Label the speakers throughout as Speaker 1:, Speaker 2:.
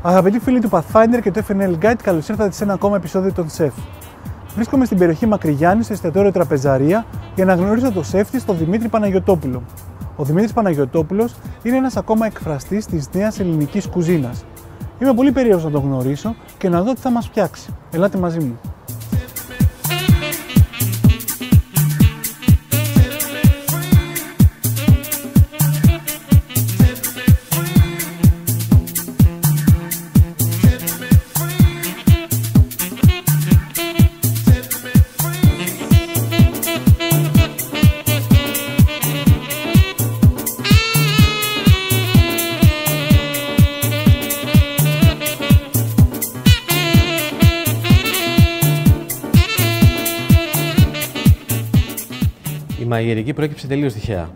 Speaker 1: Αγαπητοί φίλοι του Pathfinder και του FNL Guide, καλώς ήρθατε σε ένα ακόμα επεισόδιο των Chef. Βρίσκομαι στην περιοχή Μακρυγιάννη, στο εστιατόριο Τραπεζαρία, για να γνωρίσω τον σεφ της, τον Δημήτρη Παναγιωτόπουλο. Ο Δημήτρης Παναγιωτόπουλος είναι ένας ακόμα εκφραστής της νέας ελληνικής κουζίνας. Είμαι πολύ περίεργος να τον γνωρίσω και να δω τι θα μας φτιάξει. Ελάτε μαζί μου.
Speaker 2: Η μαγειρική προέκυψε τελείως τυχαία.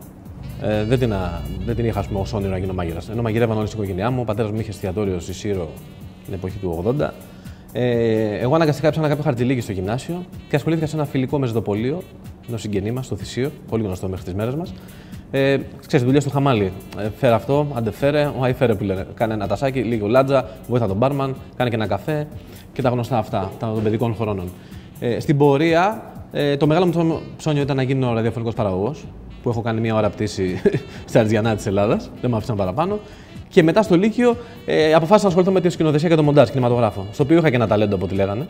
Speaker 2: Δεν την είχα ως όνειρο να γίνω μάγειρας. Ενώ μαγειρεύαν όλη η οικογένειά μου, ο πατέρας μου είχε εστιατόριο στη Σύρο την εποχή του 80. Εγώ αναγκαστικά έψανα κάποιο χαρτζηλίκι στο γυμνάσιο και ασχολήθηκα σε ένα φιλικό μεζοδοπολείο, ενό συγγενή μας, στο Θησίο, πολύ γνωστό μέχρι τις μέρες μας. Ξέρεις, δουλειά στο χαμάλι. Φέρε αυτό, αντεφέρε, ο αϊφέρε που λένε. Κάνε ένα τασάκι, λίγο λάτζα, βοήθα τον μπάρμαν, κάνε και ένα καφέ και τα γνωστά αυτά των παιδικών χρόνων. Στην πορεία, το μεγάλο μου ψώνιο ήταν να γίνω ραδιοφωνικός παραγωγός, που έχω κάνει μια ώρα πτήση στα Αργιανά της Ελλάδας, δεν με άφησαν παραπάνω. Και μετά στο Λύκειο αποφάσισα να ασχοληθώ με τη σκηνοθεσία και το μοντάζ, κινηματογράφο, στο οποίο είχα και ένα ταλέντο από ό,τι λέγανε.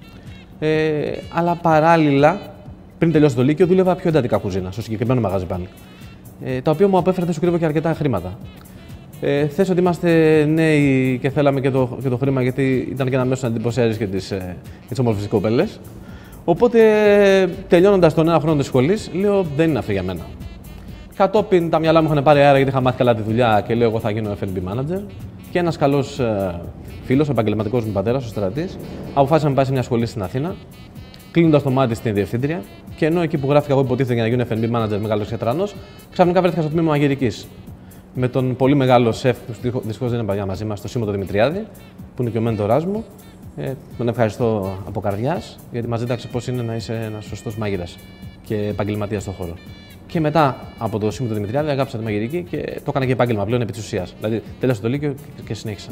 Speaker 2: Αλλά παράλληλα, πριν τελειώσω το Λύκειο, δούλευα πιο εντατικά κουζίνα, στο συγκεκριμένο μαγαζί πάλι. Τα οποία μου απέφερε, δεν σου κρύβω, και αρκετά χρήματα. Θες ότι είμαστε νέοι και θέλαμε και το χρήμα, γιατί ήταν και ένα μέσο να εντυπωσιάζει και τις όμορφες κοπέλες. Οπότε, τελειώνοντας τον ένα χρόνο της σχολής, λέω δεν είναι αυτό για μένα. Κατόπιν τα μυαλά μου είχαν πάρει αέρα γιατί είχα μάθει καλά τη δουλειά και λέω εγώ θα γίνω F&B manager. Και ένας καλός φίλος, ο επαγγελματικός μου πατέρας, ο Στρατής, αποφάσισε να με πάει σε μια σχολή στην Αθήνα, κλείνοντας το μάτι στην διευθύντρια. Και ενώ εκεί που γράφηκα εγώ υποτίθεται για να γίνω F&B manager μεγάλος Ιατρανός, ξαφνικά βρέθηκα στο τμήμα μαγειρικής. Με τον πολύ μεγάλο σεφ, που δυστυχώς δεν είναι παλιά μαζί μας, τον Σίμω τον Δημητριάδη, που είναι και ο μέντορας μου. Τον ευχαριστώ από καρδιάς, γιατί μας δίδαξε πώς είναι να είσαι ένας σωστός μάγειρας και επαγγελματίας στον χώρο. Και μετά από το Σίμω τον Δημητριάδη, αγάπησα τη μαγειρική και το έκανα και επάγγελμα πλέον επί της ουσίας. Δηλαδή, τέλειωσα το Λύκειο και συνέχισα.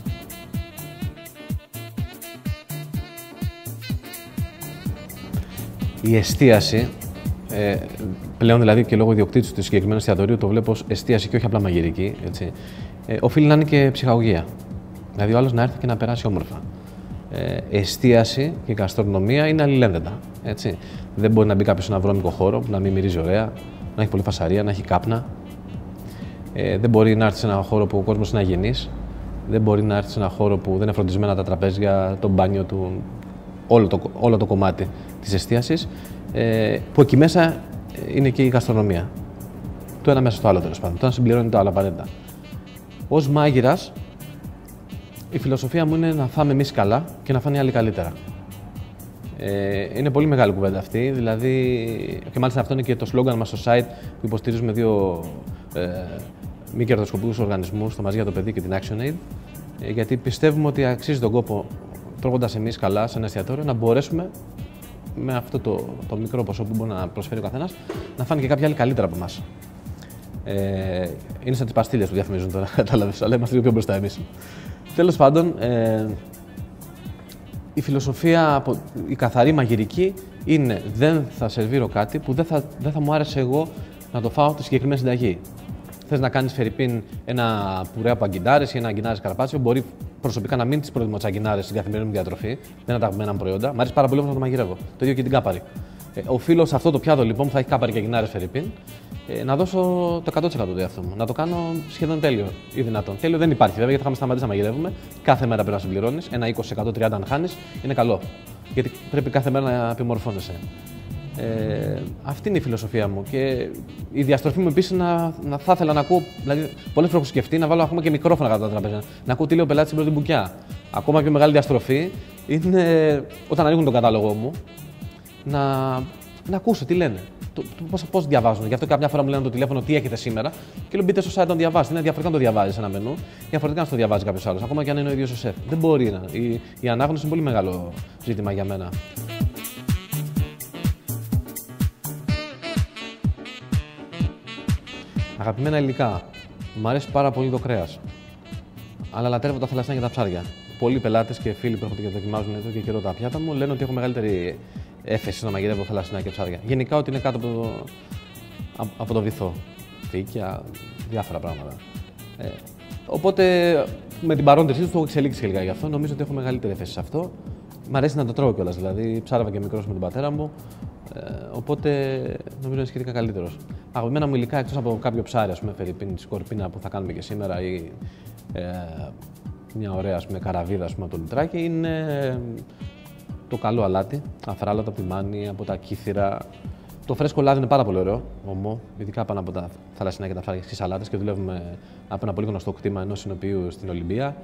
Speaker 2: Η εστίαση, πλέον δηλαδή και λόγω ιδιοκτήτης του συγκεκριμένου εστιατορίου, το βλέπω ως εστίαση και όχι απλά μαγειρική, έτσι, οφείλει να είναι και ψυχαγωγία. Δηλαδή, ο άλλος να έρθει και να περάσει όμορφα. Εστίαση και γαστρονομία είναι αλληλένδετα. Έτσι. Δεν μπορεί να μπει κάποιος σε ένα βρώμικο χώρο που να μην μυρίζει ωραία, να έχει πολύ φασαρία, να έχει κάπνα. Δεν μπορεί να έρθει σε ένα χώρο που ο κόσμος είναι αγενής. Δεν μπορεί να έρθει σε ένα χώρο που δεν είναι φροντισμένα τα τραπέζια, το μπάνιο του, όλο το κομμάτι της εστίασης. Που εκεί μέσα είναι και η γαστρονομία. Το ένα μέσα στο άλλο, τέλος πάντων. Το ένα συμπληρώνει το άλλο απαραίτητα. Ως μάγειρας, η φιλοσοφία μου είναι να φάμε εμείς καλά και να φάνε οι άλλοι καλύτερα. Είναι πολύ μεγάλη κουβέντα αυτή, δηλαδή, και μάλιστα αυτό είναι και το σλόγγαν μας στο site που υποστηρίζουμε δύο μη κερδοσκοπικούς οργανισμούς, το Μαζί για το Παιδί και την ActionAid, γιατί πιστεύουμε ότι αξίζει τον κόπο, τρώγοντας εμείς καλά σε ένα εστιατόριο, να μπορέσουμε με αυτό το μικρό ποσό που μπορεί να προσφέρει ο καθένας, να φάνε και κάποιοι άλλοι καλύτερα από εμάς. Είναι σαν τις παστίλες που διαφημίζουν τώρα, κατάλαβες, αλλά είμαστε λίγο πιο μπροστά εμείς. Τέλος πάντων, η φιλοσοφία, η καθαρή μαγειρική είναι δεν θα σερβίρω κάτι που δεν θα μου άρεσε εγώ να το φάω τη συγκεκριμένη συνταγή. Θες να κάνεις φερρυπίν ένα πουρέ από αγκινάρες ή ένα αγκινάρες καρπάτσιο, μπορεί προσωπικά να μην τις προτιμώ τις αγκινάρες στην καθημερινή μου διατροφή, δεν είναι τα αγαπημένα μου προϊόντα. Μ' αρέσει πάρα πολύ να το μαγειρεύω. Το ίδιο και την κάπαρη. Οφείλω σε αυτό το πιάτο λοιπόν που θα έχει κάπαρη και αγκινάρες φερρυπίν, να δώσω το 100% του εαυτού μου. Να το κάνω σχεδόν τέλειο ή δυνατόν. Τέλειο δεν υπάρχει βέβαια, γιατί θα σταματήσει να μαγειρεύουμε. Κάθε μέρα πρέπει να συμπληρώνεις. Ένα 20%, 30% αν χάνεις, είναι καλό. Γιατί πρέπει κάθε μέρα να επιμορφώνεσαι. Αυτή είναι η φιλοσοφία μου. Και η διαστροφή μου επίσης θα ήθελα να ακούω. Δηλαδή, πολλές φορές έχω σκεφτεί να βάλω ακόμα και μικρόφωνα κάτω από τα τραπέζια. Να ακούω τι λέει ο πελάτης στην πρώτη μπουκιά. Ακόμα πιο μεγάλη διαστροφή είναι όταν ανοίγουν τον κατάλογο μου να ακούσω τι λένε. Πώς διαβάζουν. Γι' αυτό κάποια φορά μου λένε το τηλέφωνο τι έχετε σήμερα και λέω μπείτε στο site να διαβάσετε. Είναι διαφορετικά να το διαβάζει ένα μενού, διαφορετικά να το διαβάζει κάποιο άλλο. Ακόμα και αν είναι ο ίδιος ο σεφ. Δεν μπορεί να. Η ανάγνωση είναι πολύ μεγάλο ζήτημα για μένα. Αγαπημένα υλικά. Μου αρέσει πάρα πολύ το κρέας. αλλά λατρεύω τα θαλασσινά και τα ψάρια. Πολλοί πελάτες και φίλοι που έρχονται και δοκιμάζουν εδώ και καιρό τα πιάτα μου λένε ότι έχω μεγαλύτερη έφεση να μαγειρεύω θαλασσινά και ψάρια. Γενικά ότι είναι κάτω από το βυθό. Φύκια, διάφορα πράγματα. Οπότε με την παρόντησή του το έχω εξελίξει και λίγα γι' αυτό. Νομίζω ότι έχω μεγαλύτερη έφεση σε αυτό. Μ' αρέσει να το τρώω κιόλας. Δηλαδή, ψάρευα και μικρός με τον πατέρα μου. Οπότε νομίζω είναι σχετικά καλύτερος. Αγαπημένα μου υλικά εκτός από κάποιο ψάρι, ας πούμε, φερρυπίν, σκορπίνα που θα κάνουμε και σήμερα ή μια ωραία καραβίδα από το λιτράκι, είναι το καλό αλάτι, αφράλατα από τη Μάνη, από τα κύθυρα. Το φρέσκο λάδι είναι πάρα πολύ ωραίο, ομό, ειδικά πάνω από τα θαλασσινά και τα ψάρια και σαλάτες και δουλεύουμε από ένα πολύ γνωστό κτήμα ενός συνοποιού στην Ολυμπία.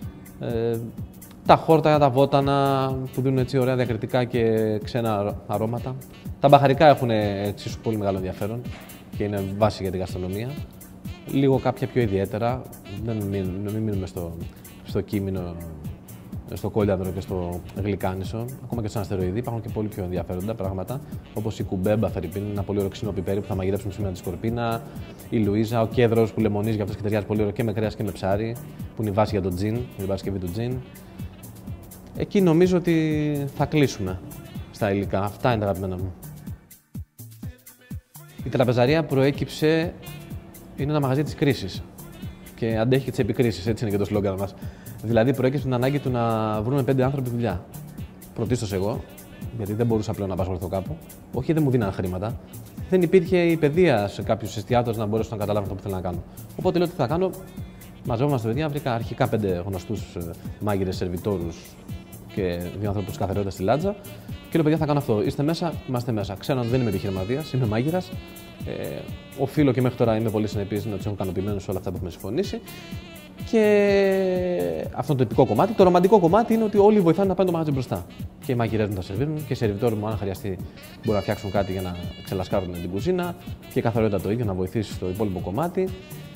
Speaker 2: Τα χόρτα, τα βότανα που δίνουν έτσι ωραία διακριτικά και ξένα αρώματα. Τα μπαχαρικά έχουν εξίσου πολύ μεγάλο ενδιαφέρον και είναι βάση για την γαστρονομία. Λίγο κάποια πιο ιδιαίτερα, μην μείνουμε στο κείμενο, στο κόλιανδρο και στο γλυκάνισο, ακόμα και στο αστεροειδή. Υπάρχουν και πολύ πιο ενδιαφέροντα πράγματα, όπως η κουμπέμπα φερρυπίν, ένα πολύ ωραίο ξινό πιπέρι που θα μαγειρέψουμε σήμερα τη σκορπίνα, η Λουίζα, ο κέδρος που λεμονίζει για αυτό και ταιριάζει πολύ ωραίο και με κρέας και με ψάρι, που είναι η βάση για το τζιν, την παρασκευή του τζιν. Εκεί νομίζω ότι θα κλείσουμε στα υλικά. Αυτά είναι τα αγαπημένα μου. Η τραπεζαρία προέκυψε, είναι ένα μαγαζί της κρίσης και αντέχει και τις επικρίσεις, έτσι είναι και το σλόγγαν μας. Δηλαδή προέκυψε την ανάγκη του να βρούμε 5 άνθρωποι δουλειά. Πρωτίστως εγώ, γιατί δεν μπορούσα πλέον να απασχοληθώ κάπου. Όχι, δεν μου δίναν χρήματα. Δεν υπήρχε η παιδεία σε κάποιους εστιατόρες να μπορέσουν να καταλάβουν αυτό που θέλω να κάνω. Οπότε λέω τι θα κάνω. Μαζεύομαστε παιδιά, βρήκα αρχικά 5 γνωστούς μάγειρες, σερβιτόρους και 2 ανθρώπους καθαριότητα στη Λάτζα. Και λέω: παιδιά, θα κάνω αυτό. Είστε μέσα, είμαστε μέσα. Ξέρω ότι δεν είμαι επιχειρηματίας, είμαι μάγειρας. Οφείλω και μέχρι τώρα είμαι πολύ συνεπής να τους έχω ικανοποιημένους σε όλα αυτά που έχουμε συμφωνήσει. Και αυτό είναι το επικό κομμάτι. Το ρομαντικό κομμάτι είναι ότι όλοι βοηθάνε να πάνε το μαγαζί μπροστά. Και οι μαγειρές μου θα σερβίρουν και οι σερβιτόροι μου, αν χρειαστεί, μπορούν να φτιάξουν κάτι για να ξελασκάρουν την κουζίνα. Και η καθαριότητα το ίδιο, να βοηθήσει στο υπόλοιπο κομμάτι.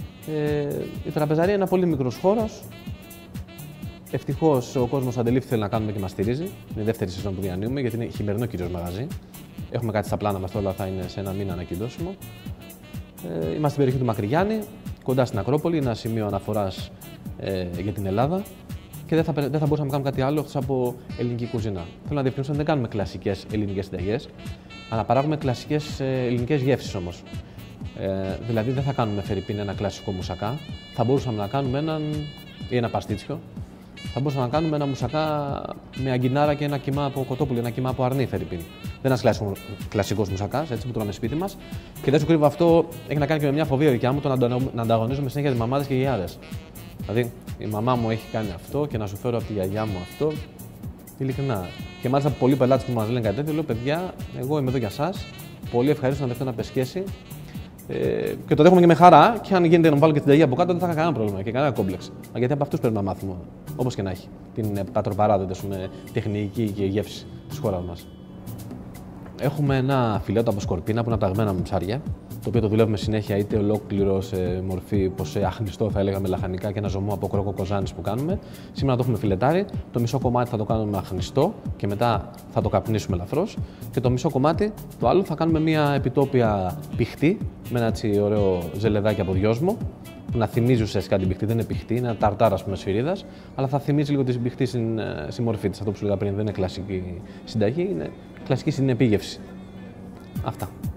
Speaker 2: Η τραπεζαρία είναι ένα πολύ μικρός χώρος. Ευτυχώς ο κόσμος αντελήφθη θέλει να κάνουμε και μας στηρίζει. Είναι η δεύτερη σεζόν που διανύουμε, γιατί είναι χειμερινό κυρίως μαγαζί. Έχουμε κάτι στα πλάνα μας, όλα θα είναι σε ένα μήνα ανακοινώσιμο. Είμαστε στην περιοχή του Μακρυγιάννη, κοντά στην Ακρόπολη, ένα σημείο αναφοράς για την Ελλάδα. Και δεν θα μπορούσαμε να κάνουμε κάτι άλλο εκτός από ελληνική κουζίνα. Θέλω να διευκρινίσω ότι δεν κάνουμε κλασικές ελληνικές συνταγές, αλλά παράγουμε κλασικές ελληνικές γεύσεις όμως. Δηλαδή δεν θα κάνουμε φερρυπίν ένα κλασικό μουσακά. Θα μπορούσαμε να κάνουμε ένα παστίτσιο. Θα μπορούσαμε να κάνουμε ένα μουσακά με αγκινάρα και ένα κιμά από κοτόπουλο, ένα κιμά από αρνί φερρυπίν. Δεν είναι ένα κλασικός μουσακάς, έτσι που τρώμε σπίτι μας. Και δεν σου κρύβω, αυτό έχει να κάνει και με μια φοβία δικιά μου, το να ανταγωνίζουμε συνέχεια τις μαμάδες και γιαγιάδες. Δηλαδή, η μαμά μου έχει κάνει αυτό και να σου φέρω από τη γιαγιά μου αυτό. Ειλικρινά. Και μάλιστα πολλοί πελάτες που μας λένε κάτι τέτοιο, λέω: παιδιά, εγώ είμαι εδώ για εσάς. Πολύ ευχαρίστω να δεχτώ ένα πεσκέσι. Και το δέχομαι και με χαρά. Και αν γίνεται να βάλω και την ταγή από κάτω, δεν θα είχα κανένα πρόβλημα και κανένα κόμπλεξ. Γιατί από αυτούς πρέπει να μάθουμε, όπως και να έχει, την πατροπαράδοτη τεχνική και γεύση της χώρας μας. Έχουμε ένα φιλέτο από σκορπίνα που είναι από τα αγαπημένα μου ψάρια, το οποίο το δουλεύουμε συνέχεια είτε ολόκληρο σε μορφή πως αχνιστό, θα έλεγα, με λαχανικά και ένα ζωμό από κρόκο κοζάνης που κάνουμε. Σήμερα το έχουμε φιλετάρι. Το μισό κομμάτι θα το κάνουμε αχνιστό και μετά θα το καπνίσουμε ελαφρώς. Και το μισό κομμάτι, το άλλο, θα κάνουμε μια επιτόπια πηχτή με ένα έτσι ωραίο ζελεδάκι από δυόσμο, που να θυμίζει ουσιαστικά την πηχτή. Δεν είναι πηχτή, είναι ένα ταρτάρα σφυρίδας, αλλά θα θυμίζει λίγο την πηχτή στη μορφή της. Αυτό που σου λέγα πριν δεν είναι κλασική συνταγή, είναι κλασική συνεπίγευση. Αυτά.